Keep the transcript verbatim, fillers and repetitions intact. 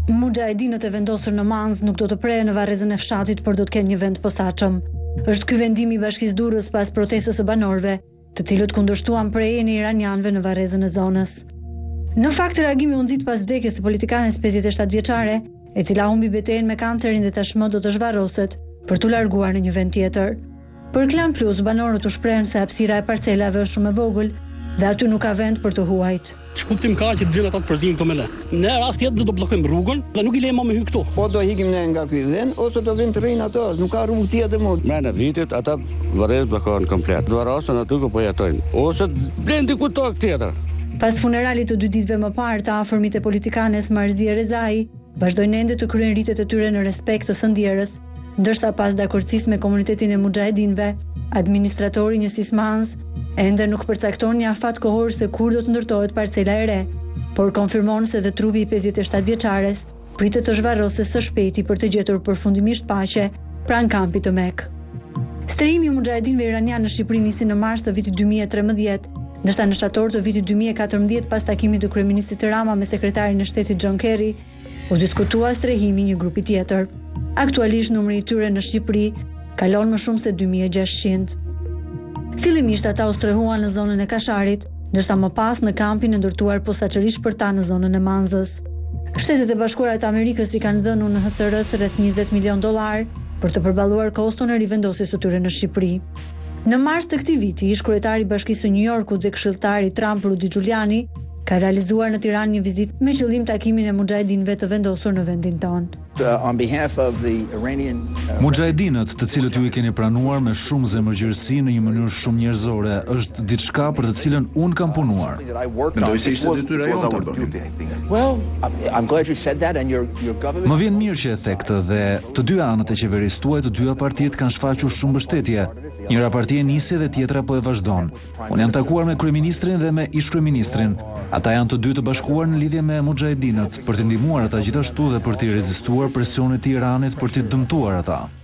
Mujahedinët e vendosur në Manz nuk do të prejë në varrezën e fshatit, por do të kenë një vend posaçëm. Është ky vendim i Bashkisë Durrës pas protestës së banorëve, të cilët kundërshtuan prejjen e iranianëve në varrezën e zonës. Në fakt, reagimi u nxit pas vdekjes së politikanes pesëdhjetë e shtatë vjeçare, e cila humbi betejën me kancerin dhe tashmë do të zhvarroset për t'u larguar në një vend tjetër. Për Klan Plus, banorët u shprehen se hapësira e parcelave është shumë e vogël dhe aty nuk ka vend për të huajt. Ç'kuptim ka që të vinë ata të përzihen këto me le. Në rast tjetër do të bllokojmë rrugën dhe nuk i lejmë më hy këtu. Po do hikim ne nga ky vend ose do vinë të rrinë ato, nuk ka rrugë tjetër më. Brenda vitit ata varrezë bllokohen komplet. Do varrosen aty ku po jetojnë ose blen diku tokë tjetër. Pas funeralit të dy ditëve më parë të afërmit e politikanes Marzie Rezai, vazhdojnë ende të kryen ritet e tyre në respekt të së ndjerës, ndërsa pas dakordësisë me komunitetin e mujahedinëve, administratori njësisë Manz ende nuk përcakton një afat kohor se kur do të ndërtohet parcela e re, por konfirmon se dhe trupi i pesëdhjetë e shtatë vjeçares pritet të zhvarrosë së shpejti për të gjetur përfundimisht paqe pranë kampit të Mek. Strehimi i mujahedinëve iranian në Shqipëri nisi në mars të vitit dy mijë e trembëdhjetë, ndërsa në shtator të vitit dy mijë e katërmbëdhjetë pas takimit të kryeministit Rama me sekretarin e shtetit John Kerry, u diskutua strehimi një grupi tjetër. Aktualisht numri i tyre në Shqipëri kalon më shumë se dy mijë e gjashtëqind. Fillimisht ata u strehuan në zonën e Kasharit, ndërsa më pas në kampin e ndërtuar posaçërisht për ta në zonën e Manzës. Shtetet e Bashkuara të Amerikës i kanë dhënë U N H C R-s rreth njëzet milion dollar për të përballuar koston e rivendosjes së tyre në Shqipëri. Në mars të këtij viti, ish kryetari i Bashkisë së New Yorkut dhe këshilltari Trump Rudy Giuliani ka realizuar në Tiranë një vizitë me qëllim takimin e mujahedinëve të vendosur në vendin tonë. Mujahedinët, të cilët ju i keni pranuar me shumë zemërgjërsi në një mënyrë shumë njerëzore, është diçka për të cilën unë kam punuar. Mendoj se ishte detyra jote ta bënim. Më vjen mirë që e the këtë dhe të dy anët e qeverisë tuaj, të dyja partitë kanë shfaqur shumë mbështetje. Njëra parti e nisi dhe tjetra po e vazhdon. Unë jam takuar me kryeministrin dhe me ish-kryeministrin. Ata janë të dy të bashkuar në lidhje me mujahedinët për të ndihmuar ata gjithashtu dhe për të rezistuar presionit të Iranit për të dëmtuar ata.